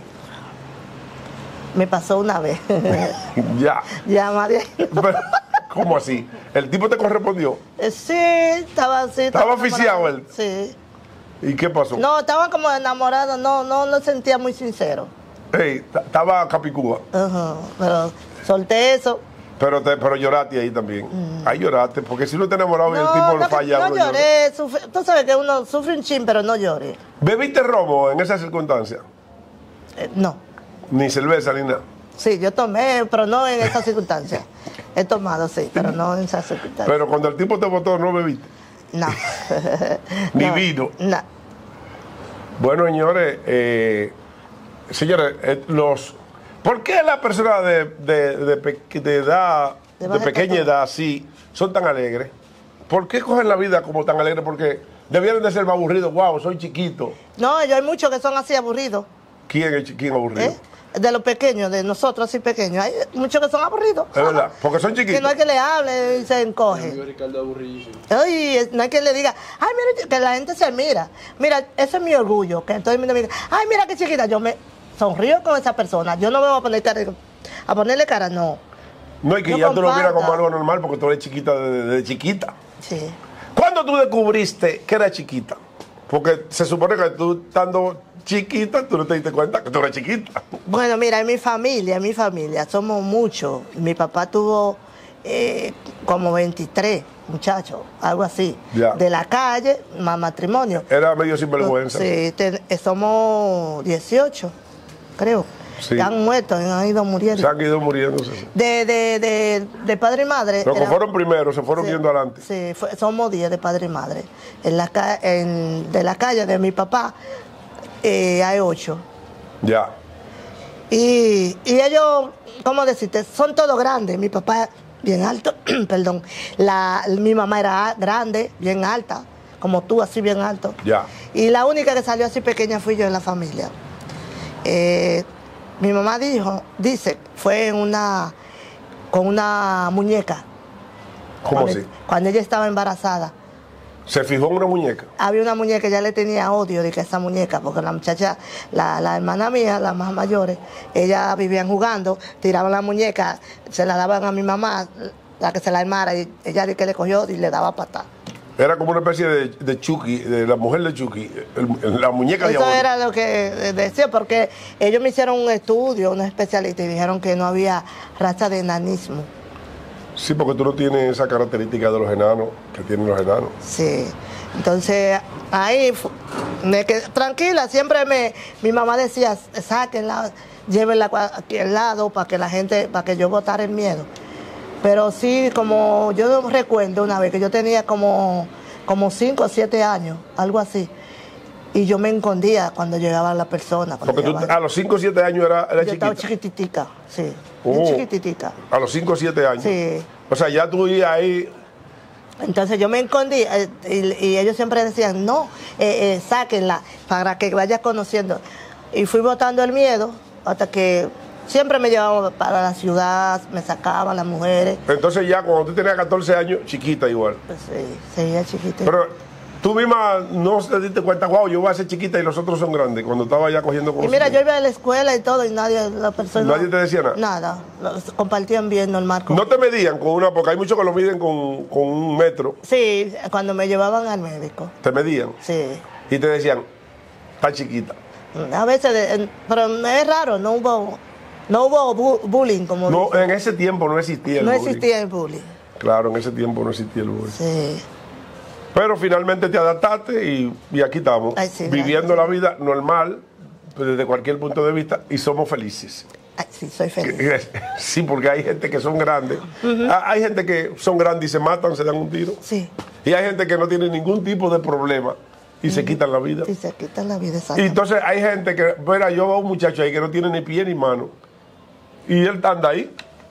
S1: Me pasó una vez.
S2: Ya.
S1: Ya, María.
S2: Pero, ¿cómo así? ¿El tipo te correspondió?
S1: Eh, Sí, estaba así.
S2: ¿Estaba oficiado
S1: enamorado.
S2: él?
S1: Sí.
S2: ¿Y qué pasó?
S1: No, estaba como enamorado, no, no, no sentía muy sincero.
S2: Ey, t- estaba Capicúa.
S1: Ajá, pero solté eso.
S2: Pero, te, pero lloraste ahí también. Ahí lloraste, porque si no te enamorado y el
S1: Mm. No,
S2: tipo
S1: no,
S2: falla.
S1: no
S2: uno llora.
S1: lloré. sufrí- Tú sabes que uno sufre un chin, pero no lloré.
S2: ¿Bebiste romo en esas circunstancias?
S1: Eh, no.
S2: Ni cerveza ni nada.
S1: Sí, yo tomé, pero no en esas circunstancias. He tomado, sí, pero no en esas circunstancias.
S2: Pero cuando el tipo te votó, no bebiste.
S1: No.
S2: Ni
S1: No,
S2: vino.
S1: No.
S2: Bueno, señores, eh, señores, eh, los, ¿por qué las personas de, de, de, pe- de edad,
S1: De
S2: de,
S1: baja
S2: pequeña
S1: estatura.
S2: edad, sí, son tan alegres? ¿Por qué cogen la vida como tan alegre? Porque debieron de ser más aburridos. Wow, soy chiquito.
S1: No, yo hay muchos que son así aburridos.
S2: ¿Quién es chi- quién aburrido?
S1: ¿eh? De los pequeños, de nosotros así pequeños. Hay muchos que son aburridos.
S2: Es verdad, porque son
S1: Que
S2: chiquitos.
S1: no hay que le hable y se encoge.
S4: Ricardo aburridísimo.
S1: Ay, no hay que le diga, ay, mira, que la gente se mira. Mira, ese es mi orgullo, que todo el mundo me diga, ay, mira qué chiquita. Yo me sonrío con esa persona. Yo no me voy a poner cara, a ponerle cara, no.
S2: No, y que
S1: No
S2: ya tú lo miras
S1: comparta.
S2: como algo normal porque tú eres chiquita desde desde chiquita.
S1: Sí.
S2: ¿Cuándo tú descubriste que eras chiquita? Porque se supone que tú estando chiquita, tú no te diste cuenta que tú eres chiquita.
S1: Bueno, mira, en mi familia, en mi familia, somos muchos. Mi papá tuvo eh, como veintitrés muchachos, algo así.
S2: Ya.
S1: De la calle, más matrimonio.
S2: Era medio sinvergüenza.
S1: Sí, te- eh, somos dieciocho, creo.
S2: Sí.
S1: Que han muerto, han ido muriendo.
S2: Se han ido muriéndose.
S1: De, de, de, de padre y madre.
S2: Los que
S1: era-
S2: fueron primero se fueron
S1: sí,
S2: viendo adelante.
S1: Sí, fue- somos diez de padre y madre. En la, ca- en, de la calle de mi papá eh, hay ocho.
S2: Ya.
S1: Y, y ellos, ¿cómo decirte? Son todos grandes. Mi papá bien alto, perdón. La, mi mamá era grande, bien alta. como tú, así bien alto.
S2: Ya.
S1: Y la única que salió así pequeña fui yo en la familia. Eh, mi mamá dijo, dice, fue en una, con una muñeca.
S2: ¿Cómo
S1: cuando,
S2: así?
S1: Cuando ella estaba embarazada.
S2: ¿Se fijó en una muñeca?
S1: Había una muñeca, ella le tenía odio de que esa muñeca, porque la muchacha, la, la hermana mía, las más mayores, ellas vivían jugando, tiraban la muñeca, se la daban a mi mamá, la que se la armara, y ella de que le cogió y le daba patada.
S2: Era como una especie de, de Chucky, de la mujer de Chucky, el- la muñeca
S1: Eso
S2: diabólica.
S1: era lo que decía, porque ellos me hicieron un estudio, unos especialistas, y dijeron que no había raza de enanismo.
S2: Sí, porque tú no tienes esa característica de los enanos que tienen los enanos.
S1: Sí, entonces ahí fu- me quedé tranquila, siempre me, mi mamá decía, sáquenla, llévenla cua- aquí al lado para que la gente, para que yo botara el miedo. Pero sí, como yo recuerdo una vez que yo tenía como, como cinco o siete años, algo así, y yo me escondía cuando llegaba la persona. cuando
S2: Porque tú
S1: llegaba-
S2: a los cinco o siete años era, era
S1: yo
S2: chiquita.
S1: estaba chiquititica, sí,
S2: Oh.
S1: bien chiquititica.
S2: A los cinco o siete años.
S1: Sí.
S2: O sea, ya tú ibas ahí.
S1: Entonces yo me escondí eh, y, y ellos siempre decían, no, eh, eh, sáquenla para que vayas conociendo. Y fui botando el miedo hasta que siempre me llevaban para la ciudad, me sacaban las mujeres.
S2: Entonces ya cuando tú tenías catorce años, chiquita igual.
S1: Pues sí, seguía chiquita.
S2: Pero tú misma no te diste cuenta, wow, yo voy a ser chiquita y los otros son grandes, cuando estaba ya cogiendo
S1: Y mira,
S2: conocimiento.
S1: yo iba a la escuela y todo y nadie, la persona...
S2: ¿Nadie te decía nada?
S1: Nada, los compartían bien, normal. con-
S2: No te medían con una, porque hay muchos que lo miden con, con un metro.
S1: Sí, cuando me llevaban al médico,
S2: Te medían
S1: sí.
S2: y te decían, está chiquita.
S1: A veces, de- pero es raro, no hubo, no hubo bu- bullying como...
S2: No,
S1: dicen.
S2: en ese tiempo no existía el
S1: No
S2: bullying.
S1: existía el bullying.
S2: Claro, en ese tiempo no existía el bullying.
S1: Sí.
S2: Pero finalmente te adaptaste y, y aquí estamos,
S1: Ay, sí,
S2: viviendo
S1: gracias.
S2: la vida normal, pues, desde cualquier punto de vista, y somos felices.
S1: Ay, sí, soy feliz.
S2: Sí, porque hay gente que son grandes. Ah, Hay gente que son grandes y se matan, se dan un tiro.
S1: Sí,
S2: Y hay gente que no tiene ningún tipo de problema y se quitan la vida.
S1: y se quita la vida
S2: Y
S1: exacta.
S2: entonces hay gente que, mira, yo veo a un muchacho ahí que no tiene ni pie ni mano. Y él anda ahí.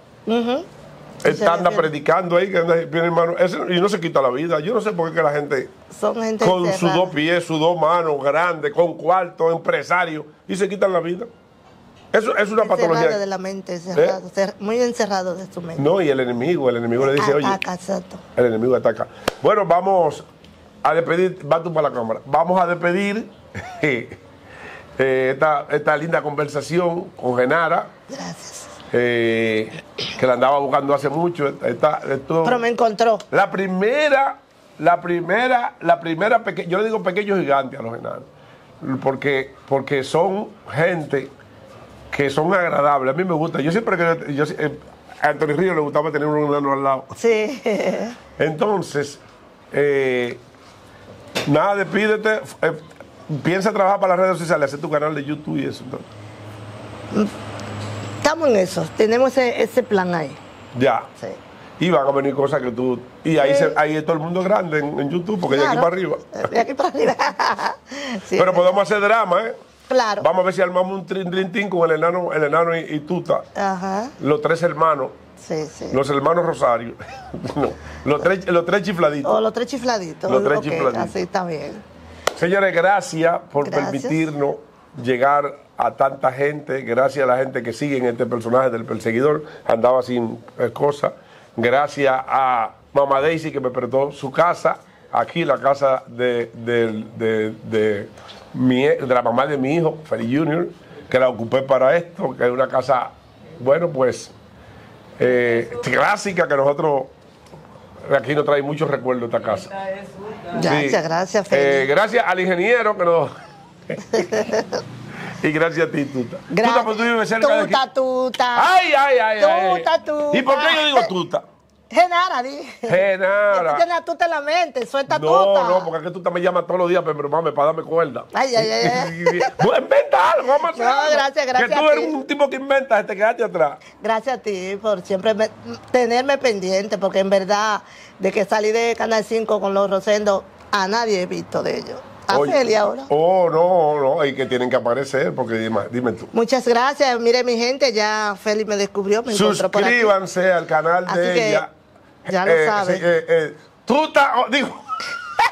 S2: Él
S1: Y se
S2: anda
S1: ve-
S2: predicando ahí, que anda pie ni mano. Ese- y no se quita la vida. Yo no sé por qué que la gente
S1: Son gente
S2: con sus
S1: encerrada.
S2: dos pies, sus dos manos grandes, con cuarto, empresario, y se quitan la vida. Eso es una
S1: Encerrado
S2: patología.
S1: de la mente, encerrado, cer- muy encerrado de su mente.
S2: No, y el enemigo, el enemigo le dice, oye,
S1: Ataca, exacto.
S2: el enemigo ataca. Bueno, vamos a despedir, va tú para la cámara, vamos a despedir eh, esta, esta linda conversación con Genara,
S1: Gracias.
S2: eh, que la andaba buscando hace mucho. Esta- esto-
S1: Pero me encontró.
S2: la primera, la primera, la primera, peque- yo le digo pequeños gigantes a los enanos, porque, porque son gente que son agradables. A mí me gusta. Yo siempre que yo, eh, a Antonio Río le gustaba tener un enano al lado.
S1: Sí.
S2: Entonces, eh, nada, despídete. eh, piensa trabajar para las redes sociales, hacer tu canal de YouTube y eso. entonces.
S1: Estamos en eso. Tenemos ese, ese plan ahí.
S2: Ya.
S1: Sí.
S2: Y van a venir cosas que tú. Y ahí,
S1: Sí.
S2: se, ahí todo el mundo es grande en, en YouTube, porque de aquí
S1: Claro.
S2: para arriba.
S1: De aquí para arriba. Sí.
S2: Pero podemos hacer drama, ¿eh?
S1: Claro.
S2: Vamos a ver si armamos un trin, trin, trin con el enano, el enano y, y Tuta,
S1: Ajá.
S2: los tres hermanos,
S1: Sí, sí.
S2: los hermanos Rosario, no, los tres, los tres chifladitos.
S1: O los tres chifladitos.
S2: Los tres
S1: Ok,
S2: chifladitos.
S1: así está bien.
S2: Señores, gracias por
S1: Gracias.
S2: permitirnos llegar a tanta gente. Gracias a la gente que sigue en este personaje del perseguidor. Andaba sin eh, cosa. Gracias a Mama Daisy que me prestó su casa. Aquí la casa de, de, de, de mi- de la mamá de mi hijo, Feli Junior, que la ocupé para esto, que es una casa, bueno, pues, eh, clásica, que nosotros aquí nos trae muchos recuerdos esta casa.
S1: Gracias,
S2: Sí.
S1: gracias,
S2: Eh,
S1: Félix.
S2: gracias al ingeniero que nos. Y gracias a ti, Tuta. Tuta, pues tú vives cerca de aquí.
S1: Tuta, tuta.
S2: Ay, ay, ay, ay.
S1: Tuta, tuta.
S2: ¿Y por qué yo digo Tuta?
S1: Genara, dije.
S2: Genara.
S1: Tú tienes tuta en la mente, suelta
S2: No,
S1: tuta.
S2: no, porque es que Tuta me llama todos los días, pero mami, para darme cuerda.
S1: Ay, ay, ay, ay.
S2: Pues inventa algo, vamos a hacer
S1: No,
S2: algo.
S1: gracias, gracias
S2: Que tú
S1: a
S2: eres
S1: ti.
S2: un tipo que inventas, te quedaste atrás.
S1: Gracias a ti por siempre me- tenerme pendiente, porque en verdad, de que salí de Canal cinco con los Rosendo, a nadie he visto de ellos. A
S2: Oye,
S1: Feli ahora.
S2: Oh, no, no, y que tienen que aparecer, porque dime, dime tú.
S1: Muchas gracias. Mire, mi gente, ya Feli me descubrió, me encontró por aquí.
S2: Suscríbanse al canal
S1: Así
S2: de
S1: que
S2: ella.
S1: ya lo saben.
S2: sí, eh, eh, Tuta, oh, digo.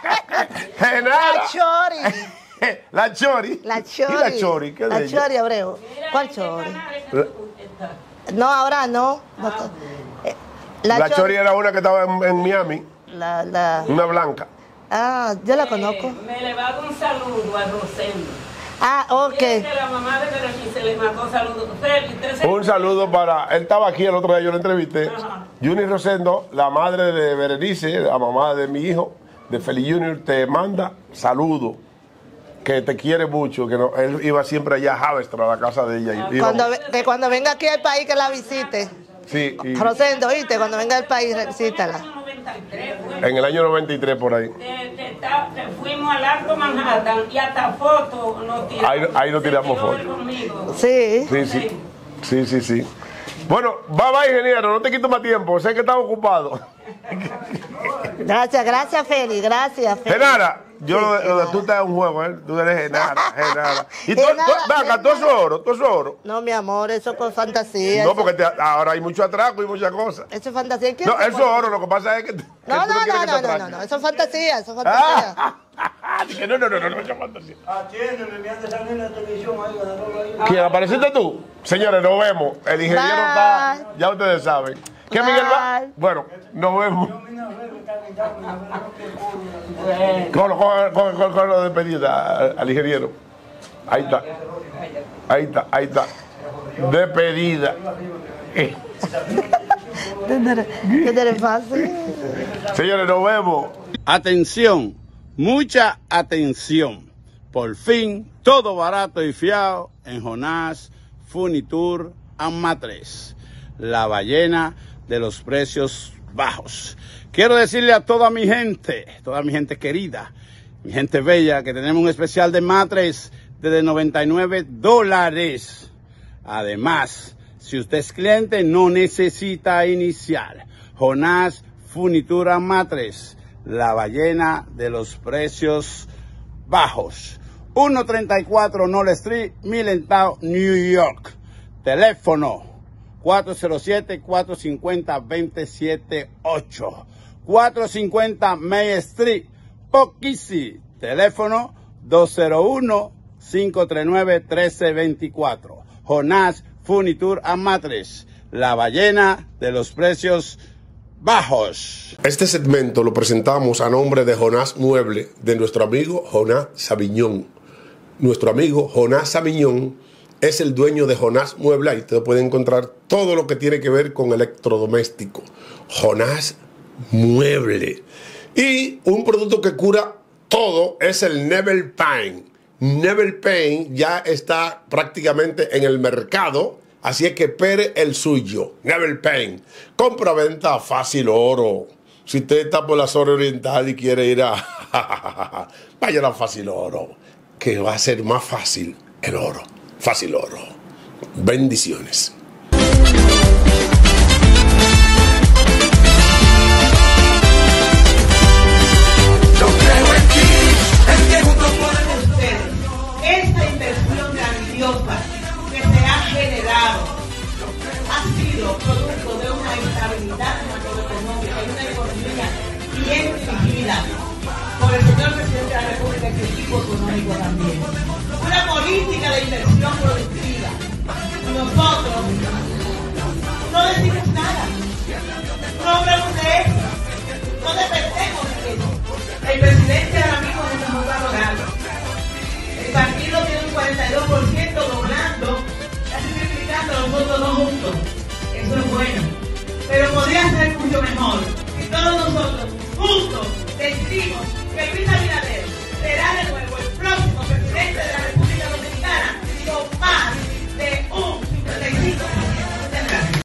S2: Genara.
S1: La Chori.
S2: La Chori.
S1: La Chori.
S2: ¿Y la Chori? ¿Qué
S1: La
S2: de ella?
S1: Chori, Abreu. ¿Cuál Chori? No, ahora no. no está. Eh,
S2: La, Chori era una que estaba en, en Miami.
S1: La, la...
S2: Una blanca.
S1: Ah, yo la conozco.
S3: Eh, me le va a dar un saludo a Rosendo.
S1: Ah, ok.
S3: Que la mamá de Berenice le mandó saludos.
S2: Un saludo para... Él estaba aquí el otro día, yo lo entrevisté.
S3: Ajá.
S2: Junior Rosendo, la madre de Berenice, la mamá de mi hijo, de Feli Junior, te manda saludos. Que te quiere mucho, que no, él iba siempre allá a Havestra, a la casa de ella. Y
S1: Cuando, que cuando venga aquí al país que la visite.
S2: sí, y
S1: Rosendo, oíste, cuando venga al país, visítala.
S2: en el año noventa y tres por ahí.
S3: Te, te, ta- te fuimos al Alto Manhattan y hasta fotos nos tiramos.
S2: Ahí- ahí nos tiramos
S3: Se quedó
S2: fotos.
S3: conmigo.
S1: Sí.
S2: Sí, sí. Sí, sí, sí. Bueno, bye bye, ingeniero, no te quito más tiempo, sé que estás ocupado.
S1: Gracias, gracias, Feli, gracias, Feli.
S2: Genara, yo
S1: Sí,
S2: lo, de- lo de
S1: Genara.
S2: tú estás en un juego, ¿eh? Tú eres Genara, Genara. Y tú,
S1: Genara,
S2: tú, vaca, tú eso es oro, tú eso es oro.
S1: No, mi amor, eso con fantasía.
S2: No,
S1: eso-
S2: porque te- ahora hay mucho atraco y muchas cosas.
S1: Eso es fantasía. ¿Quién
S2: No,
S1: se
S2: eso es
S1: puede-
S2: oro, lo que pasa es que, que
S1: No,
S2: tú
S1: no,
S2: quieres
S1: no,
S2: que te
S1: no, no,
S2: atraquen.
S1: no, eso es fantasía, eso es fantasía.
S2: Ah, dije, no, no, no, no, no, eso es fantasía.
S4: Atiéndeme, me hace salir en la televisión ahí, agarrarlo ahí.
S2: ¿Quién apareciste tú? Señores, nos vemos. El ingeniero
S1: Bye.
S2: está, ya ustedes saben. ¿Qué
S1: Bye.
S2: Miguel va? Bueno, nos vemos. Con, con, con, con, con la despedida al, al ingeniero. Ahí está. Ahí está, ahí está. Despedida. Eh,
S1: ¿Qué te fácil?
S2: Señores, nos vemos.
S5: Atención, mucha atención. Por fin, todo barato y fiado en Jonás Furniture and Mattress, la ballena de los precios bajos. Quiero decirle a toda mi gente, toda mi gente querida, mi gente bella, que tenemos un especial de matres desde noventa y nueve dólares. Además, si usted es cliente, no necesita iniciar. Jonás Furniture and Mattress, la ballena de los precios bajos. ciento treinta y cuatro North Street, Middletown, New York. Teléfono cuatro cero siete, cuatro cinco cero, dos cero siete ocho. cuatrocientos cincuenta Main Street, Poughkeepsie. Teléfono dos cero uno, cinco tres nueve, uno tres dos cuatro. Jonás Furniture and Mattress, la ballena de los precios bajos.
S2: Este segmento lo presentamos a nombre de Jonás Mueble, de nuestro amigo Jonás Sabiñón. Nuestro amigo Jonás Sabiñón es el dueño de Jonás Mueble. Ahí te puede encontrar todo lo que tiene que ver con electrodoméstico. Jonás Mueble. Y un producto que cura todo es el Nebel Pain. Nebel Pain ya está prácticamente en el mercado, así es que espere el suyo. Nebel Pain. Compra-venta fácil oro. Si usted está por la zona oriental y quiere ir a... vaya a Fácil Oro, que va a ser más fácil el oro. Fácil Oro. Bendiciones.
S6: Yo creo en ti, en que juntos podemos ser. Esta inversión grandiosa que se ha generado ha sido producto de una estabilidad macroeconómica y una economía bien dirigida por el señor presidente de la República y su equipo económico también. Una política de inversión productiva. Nosotros no decimos nada, no hablamos de eso, no dependemos de eso. El presidente